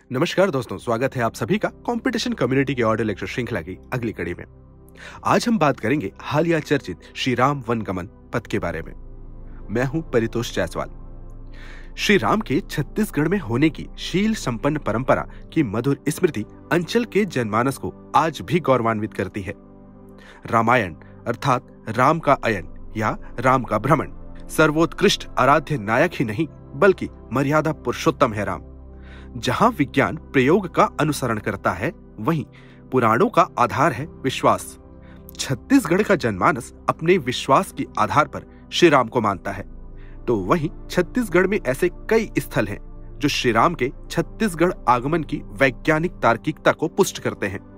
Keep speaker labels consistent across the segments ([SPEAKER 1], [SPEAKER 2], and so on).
[SPEAKER 1] नमस्कार दोस्तों, स्वागत है आप सभी का कंपटीशन कम्युनिटी के ऑडियो लेक्चर श्रृंखला की अगली कड़ी में। आज हम बात करेंगे हालिया चर्चित श्री राम वनगमन पथ के बारे में। मैं हूं परितोष जायसवाल। श्री राम के छत्तीसगढ़ में होने की शील संपन्न परंपरा की मधुर स्मृति अंचल के जनमानस को आज भी गौरवान्वित करती है। रामायण अर्थात राम का अयन या राम का भ्रमण सर्वोत्कृष्ट आराध्य नायक ही नहीं बल्कि मर्यादा पुरुषोत्तम है राम। जहां विज्ञान प्रयोग का अनुसरण करता है, वहीं पुराणों का आधार है विश्वास। छत्तीसगढ़ का जनमानस अपने विश्वास के आधार पर श्री राम को मानता है, तो वहीं छत्तीसगढ़ में ऐसे कई स्थल हैं जो श्री राम के छत्तीसगढ़ आगमन की वैज्ञानिक तार्किकता को पुष्ट करते हैं।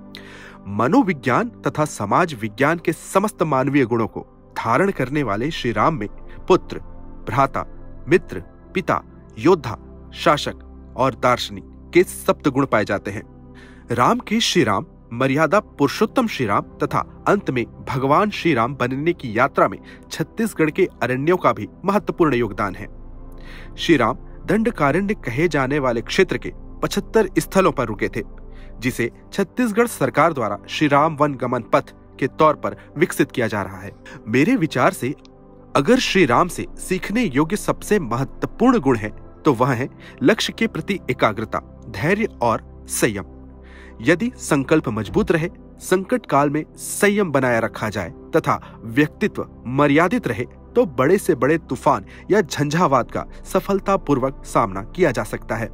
[SPEAKER 1] मनोविज्ञान तथा समाज विज्ञान के समस्त मानवीय गुणों को धारण करने वाले श्री राम में पुत्र, भ्राता, मित्र, पिता, योद्धा, शासक और दार्शनिक के सप्त गुण पाए जाते हैं। राम के श्री राम, मर्यादा पुरुषोत्तम श्री राम तथा अंत में भगवान श्री राम बनने की यात्रा में छत्तीसगढ़ के अरण्यों का भी महत्वपूर्ण योगदान है। श्री राम दंडकारण्य कहे जाने वाले क्षेत्र के 75 स्थलों पर रुके थे, जिसे छत्तीसगढ़ सरकार द्वारा श्री राम वनगमन पथ के तौर पर विकसित किया जा रहा है। मेरे विचार से अगर श्री राम से सीखने योग्य सबसे महत्वपूर्ण गुण है तो वह है लक्ष्य के प्रति एकाग्रता, धैर्य और संयम। यदि संकल्प मजबूत रहे, संकट काल में संयम बनाए रखा जाए तथा व्यक्तित्व मर्यादित रहे, तो बड़े से बड़े तूफान या झंझावात का सफलतापूर्वक सामना किया जा सकता है।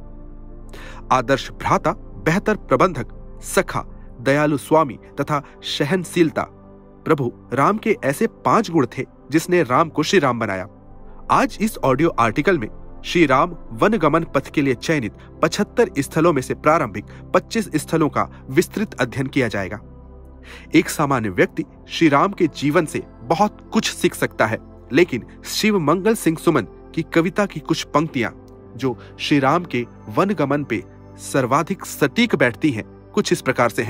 [SPEAKER 1] आदर्श भ्राता, बेहतर प्रबंधक, सखा, दयालु स्वामी तथा सहनशीलता प्रभु राम के ऐसे 5 गुण थे जिसने राम को श्री राम बनाया। आज इस ऑडियो आर्टिकल में श्री राम वनगमन पथ के लिए चयनित 75 स्थलों में से प्रारंभिक 25 स्थलों का विस्तृत अध्ययन किया जाएगा। एक सामान्य व्यक्ति श्री राम के जीवन से बहुत कुछ सीख सकता है, लेकिन शिव मंगल सिंह सुमन की कविता की कुछ पंक्तियां जो श्री राम के वनगमन पे सर्वाधिक सटीक बैठती हैं, कुछ इस प्रकार से हैं।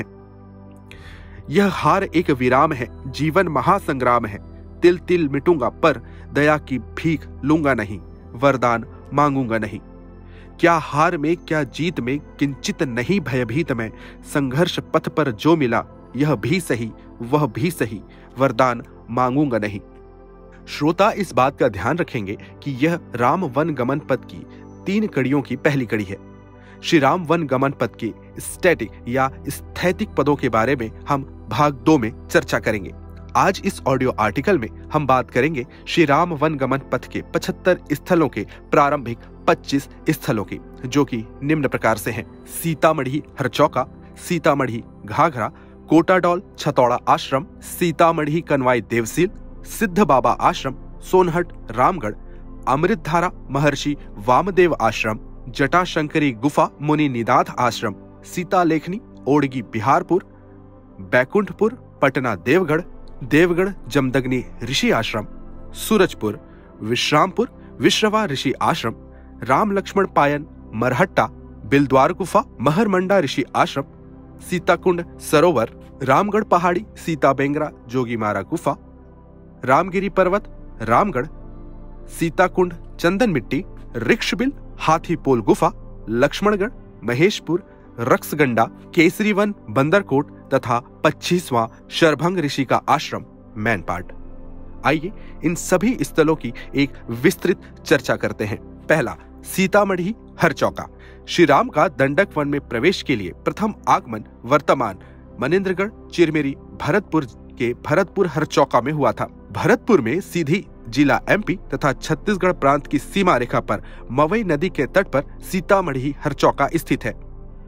[SPEAKER 1] यह हार एक विराम है, जीवन महासंग्राम है, तिल तिल मिटूंगा पर दया की भीख लूंगा नहीं, वरदान मांगूंगा नहीं। क्या हार में क्या जीत में किंचित नहीं भयभीत मैं, संघर्ष पथ पर जो मिला यह भी सही वह भी सही, वरदान मांगूंगा नहीं। श्रोता इस बात का ध्यान रखेंगे कि यह राम वनगमन पथ की 3 कड़ियों की पहली कड़ी है। श्री राम वनगमन पथ के स्टैटिक या स्थैतिक पदों के बारे में हम भाग 2 में चर्चा करेंगे। आज इस ऑडियो आर्टिकल में हम बात करेंगे श्री राम वनगमन पथ के 75 स्थलों के प्रारंभिक 25 स्थलों की, जो कि निम्न प्रकार से हैं। सीतामढ़ी हरचौका, सीतामढ़ी घाघरा, कोटाडोल छतौड़ा आश्रम, सीतामढ़ी कनवाई देवसील, सिद्ध बाबा आश्रम, सोनहट रामगढ़, अमृतधारा महर्षि वामदेव आश्रम, जटाशंकरी गुफा मुनि निदाध आश्रम, सीता लेखनी ओड़गी बिहारपुर, बैकुंठपुर पटना देवगढ़, देवगढ़ जमदग्नि ऋषि आश्रम, सूरजपुर विश्रामपुर विश्रवा ऋषि आश्रम, राम लक्ष्मण पायन मरहट्टा, बिलद्वार गुफा महरमंडा ऋषि आश्रम, सीताकुंड सरोवर, रामगढ़ पहाड़ी सीता बेंगरा जोगीमारा गुफा, रामगिरी पर्वत रामगढ़, सीताकुंड चंदन मिट्टी, रिक्षबिल हाथीपोल गुफा, लक्ष्मणगढ़ महेशपुर, रक्सगंडा, केसरीवन बंदरकोट तथा 25वां शरभंग ऋषि का आश्रम मैनपाट। आइए इन सभी स्थलों की एक विस्तृत चर्चा करते हैं। पहला, सीतामढ़ी हरचौका। श्री राम का दंडक वन में प्रवेश के लिए प्रथम आगमन वर्तमान मनेन्द्रगढ़ चिरमेरी भरतपुर के भरतपुर हरचौका में हुआ था। भरतपुर में सीधी जिला एमपी तथा छत्तीसगढ़ प्रांत की सीमा रेखा पर मवई नदी के तट पर सीतामढ़ी हरचौका स्थित है।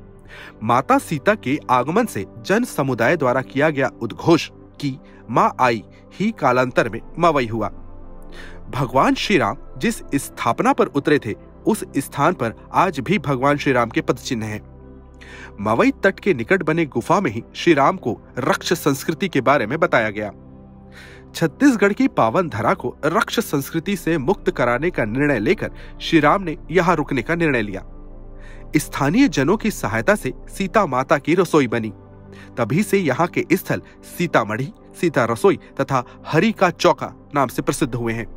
[SPEAKER 1] माता सीता के आगमन से जन समुदाय द्वारा किया गया उद्घोष कि मां आई ही कालांतर में मवई हुआ। भगवान श्री राम जिस स्थापना पर उतरे थे, उस स्थान पर आज भी भगवान श्री राम के पदचिन्ह हैं। मवई तट के निकट बने गुफा में ही श्री राम को रक्ष संस्कृति के बारे में बताया गया। छत्तीसगढ़ की पावन धरा को रक्ष संस्कृति से मुक्त कराने का निर्णय लेकर श्री राम ने यहाँ रुकने का निर्णय लिया। स्थानीय जनों की सहायता से सीता माता की रसोई बनी। तभी से यहाँ के स्थल सीतामढ़ी, सीता रसोई तथा हरि का चौका नाम से प्रसिद्ध हुए हैं।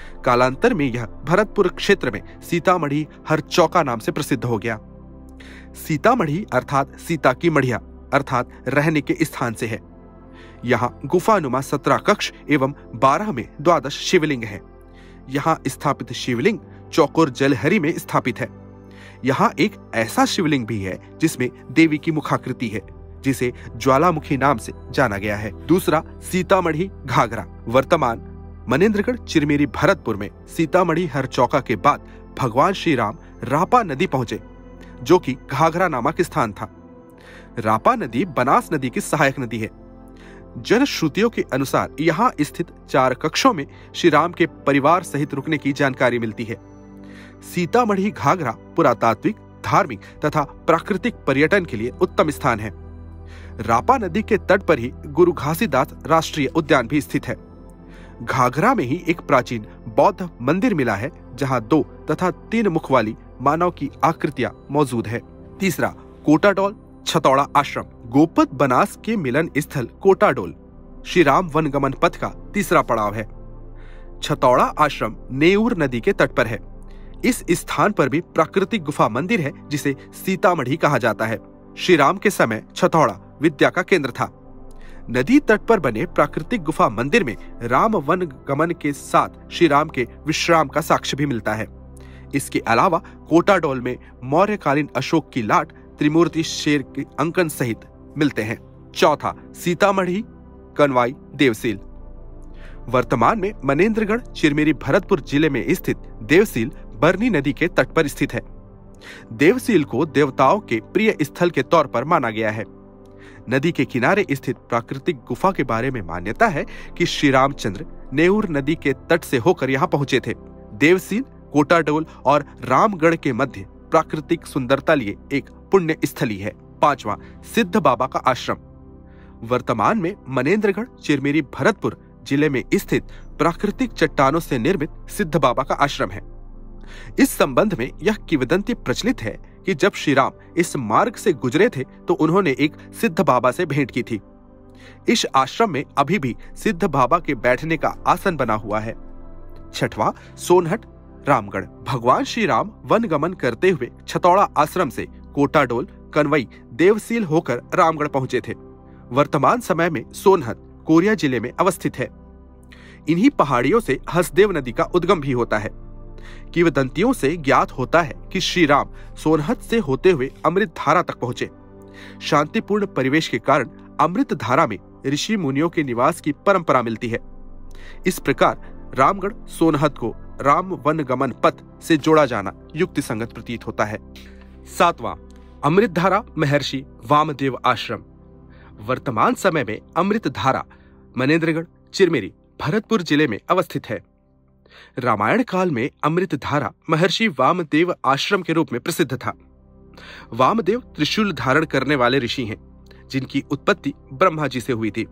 [SPEAKER 1] कालांतर में यह भरतपुर क्षेत्र में सीतामढ़ी हरचौका नाम से प्रसिद्ध हो गया। सीतामढ़ी अर्थात सीता की मढ़िया अर्थात रहने के स्थान से है। यहाँ गुफानुमा 17 कक्ष एवं 12 में 12 शिवलिंग है। यहाँ स्थापित शिवलिंग चौकोर जलहरी में स्थापित है। यहाँ एक ऐसा शिवलिंग भी है जिसमें देवी की मुखाकृति है, जिसे ज्वालामुखी नाम से जाना गया है। दूसरा, सीतामढ़ी घाघरा। वर्तमान मनेंद्रगढ़ चिरमेरी भरतपुर में सीतामढ़ी हरचौका के बाद भगवान श्री राम रापा नदी पहुंचे, जो कि घाघरा नामक स्थान था। रापा नदी बनास नदी की सहायक नदी है। जनश्रुतियों के अनुसार यहाँ स्थित 4 कक्षों में श्री राम के परिवार सहित रुकने की जानकारी मिलती है। सीतामढ़ी घाघरा पुरातात्विक, धार्मिक तथा प्राकृतिक पर्यटन के लिए उत्तम स्थान है। रापा नदी के तट पर ही गुरु घासीदास राष्ट्रीय उद्यान भी स्थित है। घाघरा में ही एक प्राचीन बौद्ध मंदिर मिला है, जहां 2 तथा 3 मुख वाली मानव की आकृतियां मौजूद है। तीसरा, कोटाडोल छतौड़ा आश्रम। गोपद बनास के मिलन स्थल कोटाडोल श्री राम वनगमन पथ का तीसरा पड़ाव है। छतौड़ा आश्रम नेऊर नदी के तट पर है। इस स्थान पर भी प्राकृतिक गुफा मंदिर है, जिसे सीतामढ़ी कहा जाता है। श्री राम के समय छतौड़ा विद्या का केंद्र था। नदी तट पर बने प्राकृतिक गुफा मंदिर में राम वन गमन के साथ श्री राम के विश्राम का साक्ष्य भी मिलता है। इसके अलावा कोटाडोल में मौर्यकालीन अशोक की लाट त्रिमूर्ति शेर के अंकन सहित मिलते हैं। चौथा, सीतामढ़ी कनवाई देवसील। वर्तमान में मनेंद्रगढ़ चिरमेरी भरतपुर जिले में स्थित देवसील बरनी नदी के तट पर स्थित है। देवसील को देवताओं के प्रिय स्थल के तौर पर माना गया है। नदी के किनारे स्थित प्राकृतिक गुफा के बारे में मान्यता है कि श्री रामचंद्र नेऊर नदी के तट से होकर यहाँ पहुंचे थे। देवसील, कोटाडोल और रामगढ़ के मध्य प्राकृतिक सुंदरता लिए एक पुण्य स्थली है। 5वां, सिद्ध बाबा का आश्रम। वर्तमान में मनेंद्रगढ़ चिरमेरी भरतपुर जिले में स्थित प्राकृतिक चट्टानों से निर्मित सिद्ध बाबा का आश्रम है। इस संबंध में यह किंवदंती प्रचलित है कि जब श्री राम इस मार्ग से गुजरे थे तो उन्होंने एक सिद्ध बाबा से भेंट की थी। इस आश्रम में अभी भी सिद्ध बाबा के बैठने का आसन बना हुआ है। 6वां, सोनहट रामगढ़। भगवान श्री राम वन गमन करते हुए छतौड़ा आश्रम से कोटाडोल, कनवई, देवसील होकर रामगढ़ पहुंचे थे। वर्तमान समय में सोनहट कोरिया जिले में अवस्थित है। इन्हीं पहाड़ियों से हसदेव नदी का उद्गम भी होता है। किंवदंतियों से ज्ञात होता है कि श्री राम सोनहत से होते हुए अमृत धारा तक पहुंचे। शांतिपूर्ण परिवेश के कारण अमृत धारा में ऋषि मुनियों के निवास की परंपरा मिलती है। इस प्रकार रामगढ़ सोनहत को राम वन गमन पथ से जोड़ा जाना युक्तिसंगत प्रतीत होता है। 7वां, अमृत धारा महर्षि वामदेव आश्रम। वर्तमान समय में अमृत धारा मनेंद्रगढ़ चिरमेरी भरतपुर जिले में अवस्थित है। रामायण काल में अमृत धारा महर्षि वामदेव आश्रम के रूप में प्रसिद्ध था। वामदेव त्रिशूल धारण करने वाले ऋषि हैं, जिनकी उत्पत्ति ब्रह्मा जी से हुई थी।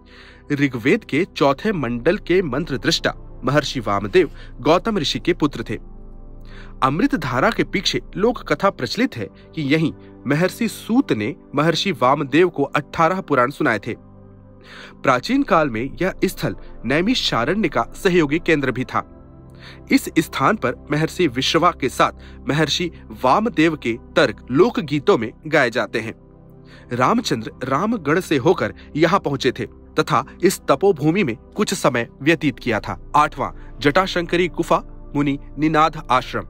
[SPEAKER 1] ऋग्वेद के 4थे मंडल के मंत्र दृष्टा महर्षि वामदेव गौतम ऋषि के पुत्र थे। अमृत धारा के पीछे लोक कथा प्रचलित है कि यहीं महर्षि सूत ने महर्षि वामदेव को 18 पुराण सुनाए थे। प्राचीन काल में यह स्थल नैमिषारण्य का सहयोगी केंद्र भी था। इस स्थान पर महर्षि विश्रवा के साथ महर्षि वामदेव के तर्क लोक गीतों में गाए जाते हैं। रामचंद्र रामगढ़ से होकर यहाँ पहुंचे थे तथा इस तपोभूमि में कुछ समय व्यतीत किया था। 8वां, जटाशंकरी गुफा मुनि निनाद आश्रम।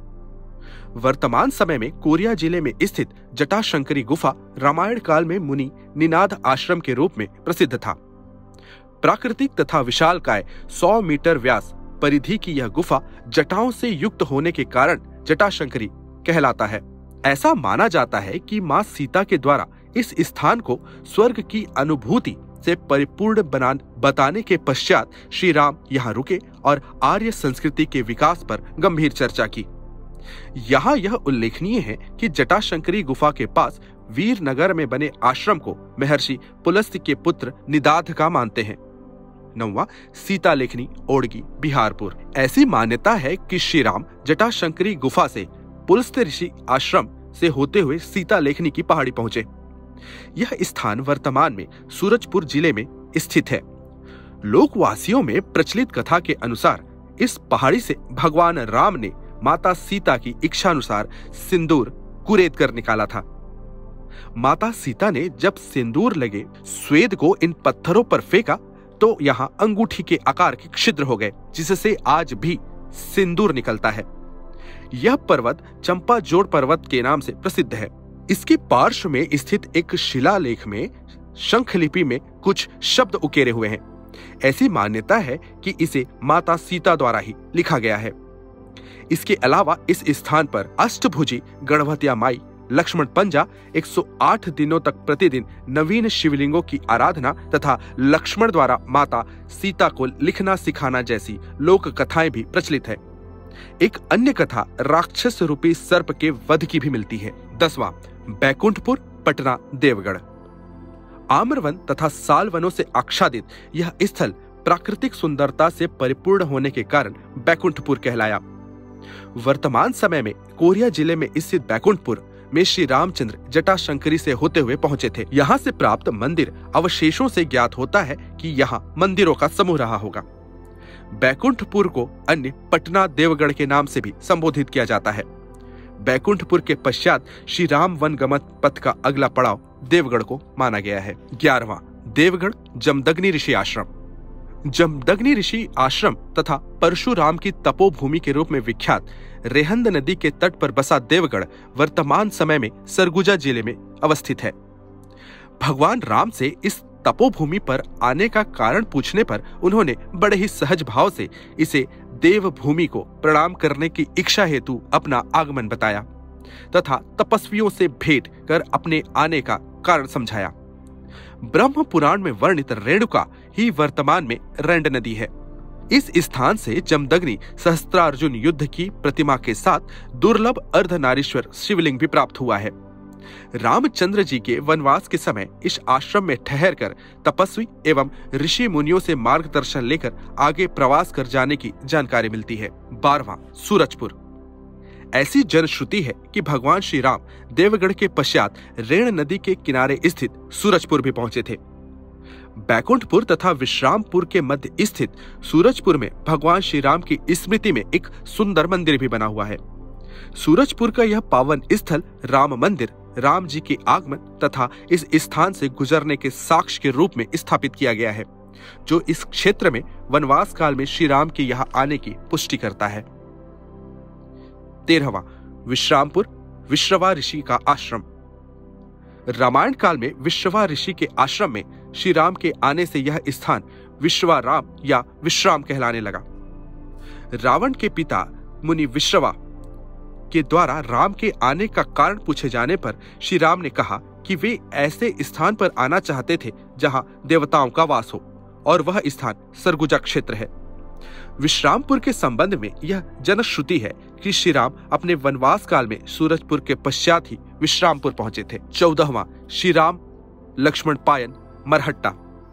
[SPEAKER 1] वर्तमान समय में कोरिया जिले में स्थित जटाशंकरी गुफा रामायण काल में मुनि निनाद आश्रम के रूप में प्रसिद्ध था। प्राकृतिक तथा विशालकाय 100 मीटर व्यास परिधि की यह गुफा जटाओं से युक्त होने के कारण जटाशंकरी कहलाता है। ऐसा माना जाता है कि मां सीता के द्वारा इस स्थान को स्वर्ग की अनुभूति से परिपूर्ण बताने के पश्चात श्री राम यहाँ रुके और आर्य संस्कृति के विकास पर गंभीर चर्चा की। यहाँ यह उल्लेखनीय है कि जटाशंकरी गुफा के पास वीरनगर में बने आश्रम को महर्षि पुलस्त्य के पुत्र निदाध का मानते हैं। 9वां, सीता लेखनी ओड़गी बिहारपुर। ऐसी मान्यता है कि श्री राम जटाशंकरी गुफा से पुलस्त्य ऋषि आश्रम से होते हुए सीता लेखनी की पहाड़ी पहुंचे। यह स्थान वर्तमान में सूरजपुर जिले में स्थित है। लोकवासियों में प्रचलित कथा के अनुसार इस पहाड़ी से भगवान राम ने माता सीता की इच्छानुसार सिंदूर कुरेद कर निकाला था। माता सीता ने जब सिंदूर लगे स्वेद को इन पत्थरों पर फेंका तो यहाँ अंगूठी के आकार के छिद्र हो गए, जिससे आज भी सिंदूर निकलता है। यह पर्वत चंपाजोड़ पर्वत के नाम से प्रसिद्ध है। इसके पार्श्व में स्थित एक शिलालेख में शंख लिपि में कुछ शब्द उकेरे हुए हैं। ऐसी मान्यता है कि इसे माता सीता द्वारा ही लिखा गया है। इसके अलावा इस स्थान पर अष्टभुजी गणवतिया माई, लक्ष्मण पंजा, 108 दिनों तक प्रतिदिन नवीन शिवलिंगों की आराधना तथा लक्ष्मण द्वारा माता सीता को लिखना सिखाना जैसी लोक कथाएं भी प्रचलित है। एक अन्य कथा राक्षस रूपी सर्प के वध की भी मिलती है। 10वां, बैकुंठपुर, पटना, देवगढ़। आम्रवन तथा साल वनों से आच्छादित यह स्थल प्राकृतिक सुंदरता से परिपूर्ण होने के कारण बैकुंठपुर कहलाया। वर्तमान समय में कोरिया जिले में स्थित बैकुंठपुर में श्री रामचंद्र जटाशंकरी से होते हुए पहुंचे थे। यहाँ से प्राप्त मंदिर अवशेषों से ज्ञात होता है कि यहाँ मंदिरों का समूह रहा होगा। बैकुंठपुर को अन्य पटना, देवगढ़ के नाम से भी संबोधित किया जाता है। बैकुंठपुर के पश्चात श्री राम वनगमन पथ का अगला पड़ाव देवगढ़ को माना गया है। 11वां, देवगढ़ जमदग्नि ऋषि आश्रम। जमदग्नि ऋषि आश्रम तथा परशुराम की तपोभूमि के रूप में विख्यात रेहंद नदी के तट पर बसा देवगढ़ वर्तमान समय में सरगुजा जिले में अवस्थित है। भगवान राम से इस तपोभूमि पर आने का कारण पूछने पर उन्होंने बड़े ही सहज भाव से इसे देवभूमि को प्रणाम करने की इच्छा हेतु अपना आगमन बताया तथा तपस्वियों से भेंट कर अपने आने का कारण समझाया। ब्रह्म पुराण में वर्णित रेणुका ही वर्तमान में रैंड नदी है। इस स्थान से जमदग्नि सहस्त्रार्जुन युद्ध की प्रतिमा के साथ दुर्लभ अर्धनारीश्वर शिवलिंग भी प्राप्त हुआ है। रामचंद्र जी के वनवास के समय इस आश्रम में ठहर कर तपस्वी एवं ऋषि मुनियों से मार्गदर्शन लेकर आगे प्रवास कर जाने की जानकारी मिलती है। 12वां, सूरजपुर। ऐसी जनश्रुति है कि भगवान श्री राम देवगढ़ के पश्चात रेण नदी के किनारे स्थित सूरजपुर भी पहुंचे थे। बैकुंठपुर तथा विश्रामपुर के मध्य स्थित सूरजपुर में भगवान श्री राम की स्मृति में एक सुंदर मंदिर भी बना हुआ है। सूरजपुर का यह पावन स्थल राम मंदिर राम जी के आगमन तथा इस स्थान से गुजरने के साक्ष्य के रूप में स्थापित किया गया है, जो इस क्षेत्र में वनवास काल में श्री राम के यहाँ आने की पुष्टि करता है। 13वां, विश्रामपुर, विश्रवा ऋषि का आश्रम। रामायण काल में विश्रवा ऋषि के आश्रम में श्री राम के आने से यह स्थान विश्रवा राम या विश्राम कहलाने लगा। रावण के पिता मुनि विश्रवा के द्वारा राम के आने का कारण पूछे जाने पर श्री राम ने कहा कि वे ऐसे स्थान पर आना चाहते थे जहां देवताओं का वास हो, और वह स्थान सरगुजा क्षेत्र है। विश्रामपुर के संबंध में यह जनश्रुति है कि श्री राम अपने वनवास काल में सूरजपुर के पश्चात ही विश्रामपुर पहुंचे थे। 14वां, श्री राम लक्ष्मण पायन, मरहट्टा।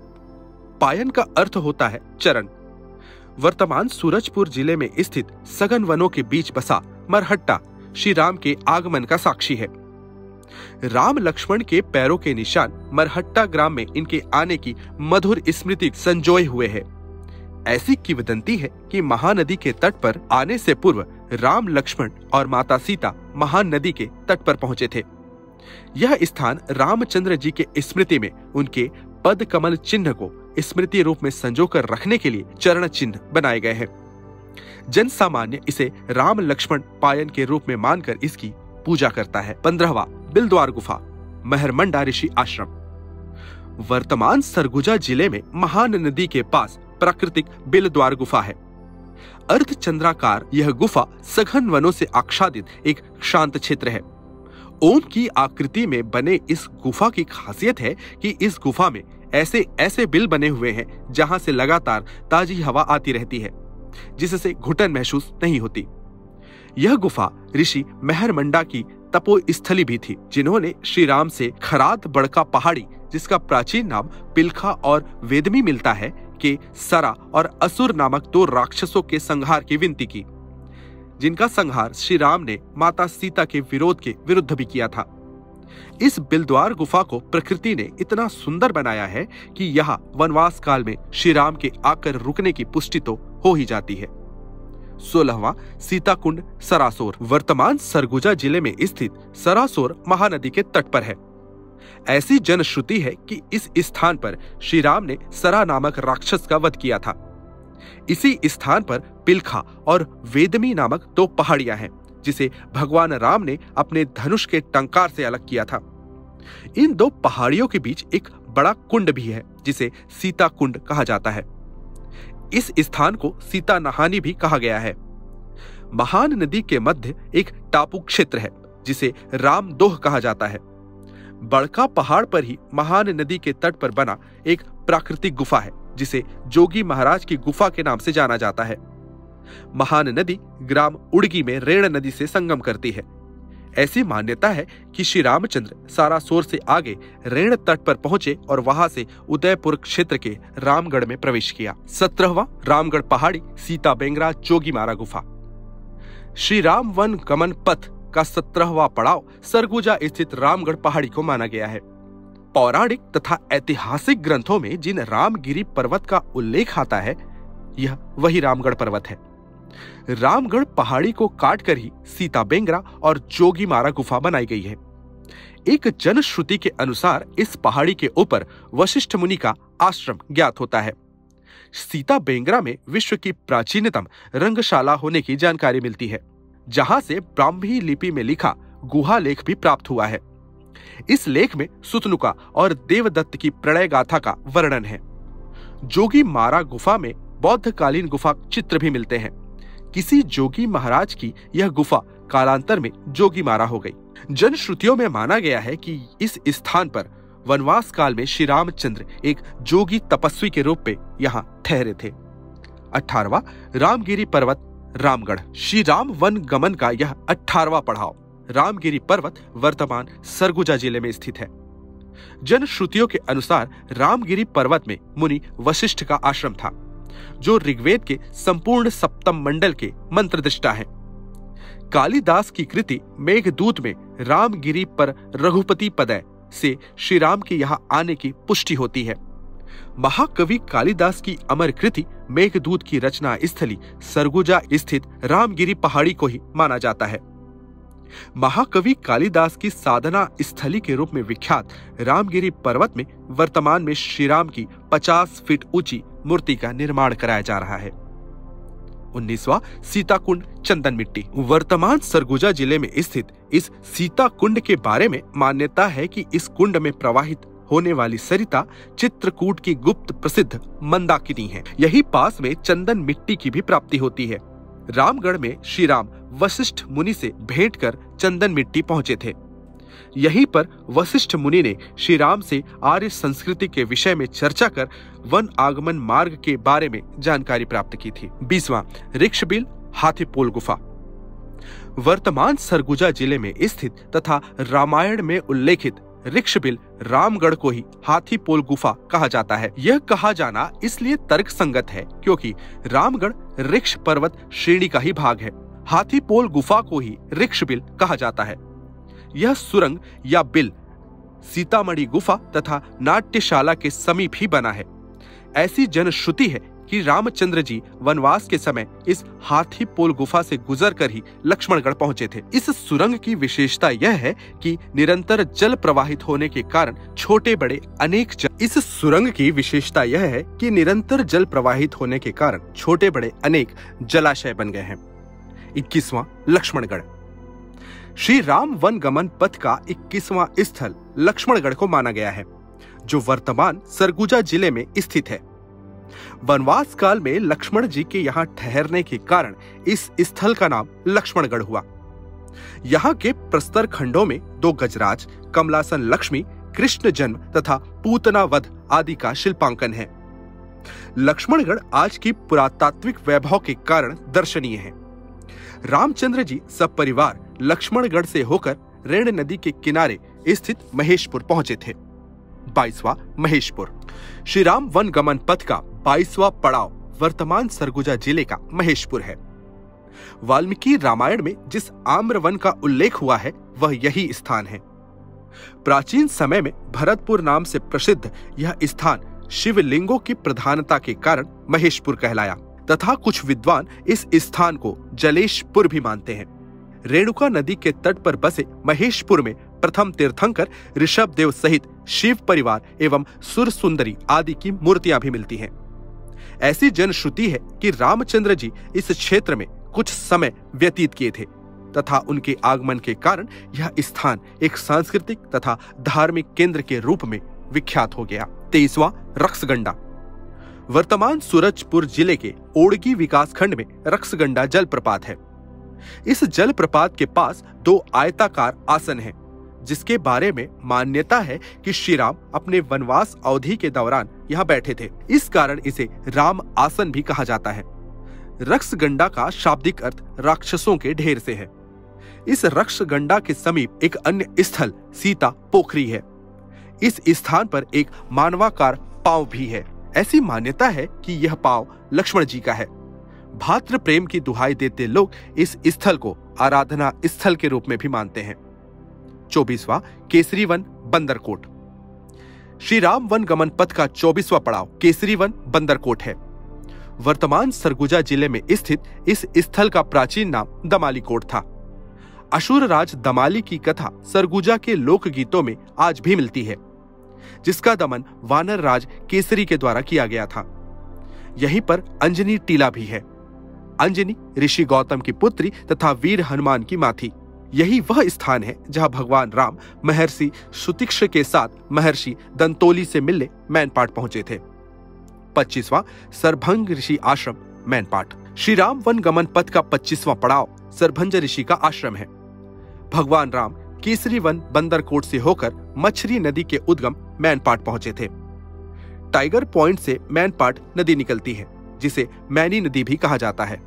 [SPEAKER 1] पायन का अर्थ होता है चरण। वर्तमान सूरजपुर जिले में स्थित सघन वनों के बीच बसा मरहट्टा श्री राम के आगमन का साक्षी है। राम लक्ष्मण के पैरों के निशान मरहट्टा ग्राम में इनके आने की मधुर स्मृति संजोए हुए है। ऐसी किंवदंती है कि महानदी के तट पर आने से पूर्व राम लक्ष्मण और माता सीता महानदी के तट पर पहुंचे थे। यह स्थान रामचंद्र जी के स्मृति में उनके पद कमल चिन्ह को स्मृति रूप में संजोकर रखने के लिए चरण चिन्ह बनाए गए हैं। जन सामान्य इसे राम लक्ष्मण पायन के रूप में मानकर इसकी पूजा करता है। 15वां, बिलद्वार गुफा, महरमंडा ऋषि आश्रम। वर्तमान सरगुजा जिले में महान नदी के पास प्राकृतिक बिलद्वार गुफा है। अर्धचंद्राकार यह गुफा सघन वनों से आच्छादित एक शांत क्षेत्र है। ओम की आकृति में बने इस गुफा की खासियत है कि इस गुफा में ऐसे ऐसे बिल बने हुए हैं जहां से लगातार ताजी हवा आती रहती है, जिससे घुटन महसूस नहीं होती। यह गुफा ऋषि महरमंडा की तपोस्थली भी थी, जिन्होंने श्री राम से खरात बड़का पहाड़ी, जिसका प्राचीन नाम पिलखा और वेदमी मिलता है, के सरा और असुर नामक 2 राक्षसों के संहार की विनती की, जिनका संहार श्री राम ने माता सीता के विरोध के विरुद्ध भी किया था। इस बिलद्वार गुफा को प्रकृति ने इतना सुंदर बनाया है कि यहाँ वनवास काल में श्री राम के आकर रुकने की पुष्टि तो हो ही जाती है। 16वां, सीताकुंड, सरासोर। वर्तमान सरगुजा जिले में स्थित सरासोर महानदी के तट पर है। ऐसी जनश्रुति है कि इस स्थान पर श्री राम ने सरा नामक राक्षस का वध किया था। इसी स्थान पर पिलखा और वेदमी नामक दो पहाड़ियां हैं, जिसे भगवान राम ने अपने धनुष के टंकार से अलग किया था। इन दो पहाड़ियों के बीच एक बड़ा कुंड भी है, जिसे सीता कुंड कहा जाता है। इस स्थान को सीता नहानी भी कहा गया है। महान नदी के मध्य एक टापू क्षेत्र है, जिसे रामदोह कहा जाता है। बड़का पहाड़ पर ही महान नदी के तट पर बना एक प्राकृतिक गुफा है, जिसे जोगी महाराज की गुफा के नाम से जाना जाता है। महान नदी ग्राम उड़गी में रेण नदी से संगम करती है। ऐसी मान्यता है कि श्री रामचंद्र सारासोर से आगे रेण तट पर पहुंचे और वहां से उदयपुर क्षेत्र के रामगढ़ में प्रवेश किया। 17वां रामगढ़ पहाड़ी सीता बेंगरा जोगीमारा गुफा। श्री राम वन गमन पथ का 17वां पड़ाव सरगुजा स्थित रामगढ़ पहाड़ी को माना गया है। पौराणिक तथा ऐतिहासिक ग्रंथों में जिन रामगिरी पर्वत का उल्लेख आता है, यह वही रामगढ़ पर्वत है। रामगढ़ पहाड़ी को काटकर ही सीता बेंगरा और जोगीमारा गुफा बनाई गई है। एक जनश्रुति के अनुसार इस पहाड़ी के ऊपर वशिष्ठ मुनि का आश्रम ज्ञात होता है। सीता बेंगरा में विश्व की प्राचीनतम रंगशाला होने की जानकारी मिलती है, जहां से ब्राह्मी लिपि में लिखा गुहा लेख भी प्राप्त हुआ है। इस लेख में सुतनुका और देवदत्त की प्रणय गाथा का वर्णन है। जोगीमारा गुफा में बौद्धकालीन गुफा चित्र भी मिलते हैं। किसी जोगी महाराज की यह गुफा कालांतर में जोगीमारा हो गई। जनश्रुतियों में माना गया है कि इस स्थान पर वनवास काल में श्री रामचंद्र एक जोगी तपस्वी के रूप में यहाँ ठहरे थे। 18वां रामगिरी पर्वत रामगढ़। श्री राम वन गमन का यह 18वां पड़ाव रामगिरी पर्वत वर्तमान सरगुजा जिले में स्थित है। जनश्रुतियों के अनुसार रामगिरी पर्वत में मुनि वशिष्ठ का आश्रम था, जो ऋग्वेद के संपूर्ण सप्तम मंडल के मंत्रदृष्टा हैं। कालिदास की कृति मेघदूत में रामगिरी पर रघुपति पदय से श्री राम के यहाँ आने की पुष्टि होती है। महाकवि कालिदास की अमर कृति मेघदूत की रचना स्थली सरगुजा स्थित रामगिरी पहाड़ी को ही माना जाता है। महाकवि कालिदास की साधना स्थली के रूप में विख्यात रामगिरी पर्वत में वर्तमान में श्री राम की 50 फीट ऊंची मूर्ति का निर्माण कराया जा रहा है। 19वां सीता कुंड चंदन मिट्टी। वर्तमान सरगुजा जिले में स्थित इस सीता कुंड के बारे में मान्यता है कि इस कुंड में प्रवाहित होने वाली सरिता चित्रकूट की गुप्त प्रसिद्ध मंदाकिनी है। यही पास में चंदन मिट्टी की भी प्राप्ति होती है। रामगढ़ में श्री राम वशिष्ठ मुनि से भेंट कर चंदन मिट्टी पहुंचे थे। यहीं पर वशिष्ठ मुनि ने श्री राम से आर्य संस्कृति के विषय में चर्चा कर वन आगमन मार्ग के बारे में जानकारी प्राप्त की थी। 20वां ऋक्षबिल हाथीपोल गुफा। वर्तमान सरगुजा जिले में स्थित तथा रामायण में उल्लेखित ऋक्षबिल रामगढ़ को ही हाथीपोल गुफा कहा जाता है। यह कहा जाना इसलिए तर्क संगत है क्योंकि रामगढ़ ऋक्ष पर्वत श्रेणी का ही भाग है। हाथीपोल गुफा को ही ऋक्षबिल कहा जाता है। यह सुरंग या बिल सीतामढ़ी गुफा तथा नाट्यशाला के समीप ही बना है। ऐसी जनश्रुति है कि रामचंद्र जी वनवास के समय इस हाथीपोल गुफा से गुजरकर ही लक्ष्मणगढ़ पहुंचे थे। इस सुरंग की विशेषता यह है कि निरंतर जल प्रवाहित होने के कारण छोटे बड़े अनेक जलाशय बन गए हैं। 21वां लक्ष्मणगढ़। श्री राम वन गमन पथ का 21वां स्थल लक्ष्मणगढ़ को माना गया है, जो वर्तमान सरगुजा जिले में स्थित है। वनवास काल में लक्ष्मण जी के यहाँ ठहरने के कारण इस स्थल का नाम लक्ष्मणगढ़ हुआ। यहाँ के प्रस्तर खंडों में 2 गजराज, कमलासन लक्ष्मी, कृष्ण जन्म तथा पूतना वध आदि का शिल्पांकन है। लक्ष्मणगढ़ आज की पुरातात्विक वैभव के कारण दर्शनीय है। रामचंद्र जी सपरिवार लक्ष्मणगढ़ से होकर रेण नदी के किनारे स्थित महेशपुर पहुंचे थे। 22वां महेशपुर। श्री राम वन गमन पथ का 22वां पड़ाव वर्तमान सरगुजा जिले का महेशपुर है। वाल्मीकि रामायण में जिस आम्रवन का उल्लेख हुआ है वह यही स्थान है। प्राचीन समय में भरतपुर नाम से प्रसिद्ध यह स्थान शिवलिंगों की प्रधानता के कारण महेशपुर कहलाया तथा कुछ विद्वान इस स्थान को जलेशपुर भी मानते हैं। रेणुका नदी के तट पर बसे महेशपुर में प्रथम तीर्थंकर ऋषभदेव सहित शिव परिवार एवं सुर सुंदरी आदि की मूर्तियां भी मिलती हैं। ऐसी जनश्रुति है कि रामचंद्र जी इस क्षेत्र में कुछ समय व्यतीत किए थे तथा उनके आगमन के कारण यह स्थान एक सांस्कृतिक तथा धार्मिक केंद्र के रूप में विख्यात हो गया। 23वां रक्सगंडा। वर्तमान सूरजपुर जिले के ओड़गी विकासखंड में रक्सगंडा जलप्रपात है। इस जलप्रपात के पास 2 आयताकार आसन हैं, जिसके बारे में मान्यता है कि श्री राम अपने वनवास अवधि के दौरान यहाँ बैठे थे। इस कारण इसे राम आसन भी कहा जाता है। रक्सगंडा का शाब्दिक अर्थ राक्षसों के ढेर से है। इस रक्सगंडा के समीप एक अन्य स्थल सीता पोखरी है। इस स्थान पर एक मानवाकार पांव भी है। ऐसी मान्यता है कि यह पांव लक्ष्मण जी का है। भातृ प्रेम की दुहाई देते लोग इस स्थल को आराधना स्थल के रूप में भी मानते हैं। 24वां केसरी वन बंदरकोट। श्री राम वन गमन पथ का 24वां पड़ाव केसरी वन बंदरकोट है। वर्तमान सरगुजा जिले में स्थित इस स्थल का प्राचीन नाम दमाली कोट था। असुर राज दमाली की कथा सरगुजा के लोक गीतों में आज भी मिलती है, जिसका दमन वानर राज केसरी के द्वारा किया गया था। यहीं पर अंजनी टीला भी है। अंजनी ऋषि गौतम की पुत्री तथा वीर हनुमान की मां थी। यही वह स्थान है जहां भगवान राम महर्षि सुतिक्ष के साथ महर्षि दंतोली से मिलने मैनपाट पहुंचे थे। 25वां सरभंग ऋषि आश्रम मैनपाट। श्री राम वन गमन पथ का 25वां पड़ाव सरभंज ऋषि का आश्रम है। भगवान राम केसरी वन बंदरकोट से होकर मछरी नदी के उद्गम मैनपाट पहुंचे थे। टाइगर पॉइंट से मैनपाट नदी निकलती है, जिसे मैनी नदी भी कहा जाता है।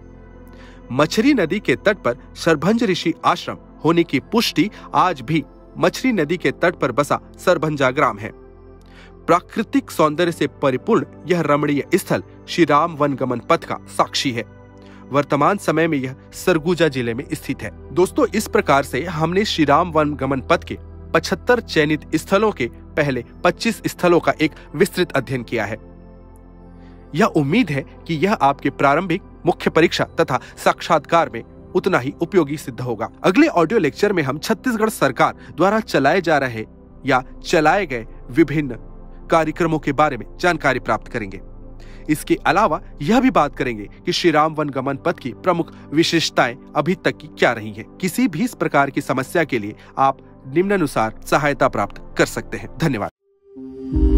[SPEAKER 1] मछरी नदी के तट पर सरभंज ऋषि आश्रम होने की पुष्टि आज भी मछरी नदी के तट पर बसा सरभंजा ग्राम है। प्राकृतिक सौंदर्य से परिपूर्ण यह रमणीय स्थल श्री राम वन गमन पथ का साक्षी है। वर्तमान समय में यह सरगुजा जिले में स्थित है। दोस्तों, इस प्रकार से हमने श्री राम वन गमन पथ के 75 चयनित स्थलों के पहले 25 स्थलों का एक विस्तृत अध्ययन किया है। यह उम्मीद है कि यह आपके प्रारंभिक, मुख्य परीक्षा तथा साक्षात्कार में उतना ही उपयोगी सिद्ध होगा। अगले ऑडियो लेक्चर में हम छत्तीसगढ़ सरकार द्वारा चलाए जा रहे या चलाए गए विभिन्न कार्यक्रमों के बारे में जानकारी प्राप्त करेंगे। इसके अलावा यह भी बात करेंगे कि श्री राम वन गमन पथ की प्रमुख विशेषताएं अभी तक की क्या रही हैं। किसी भी इस प्रकार की समस्या के लिए आप निम्नानुसार सहायता प्राप्त कर सकते हैं। धन्यवाद।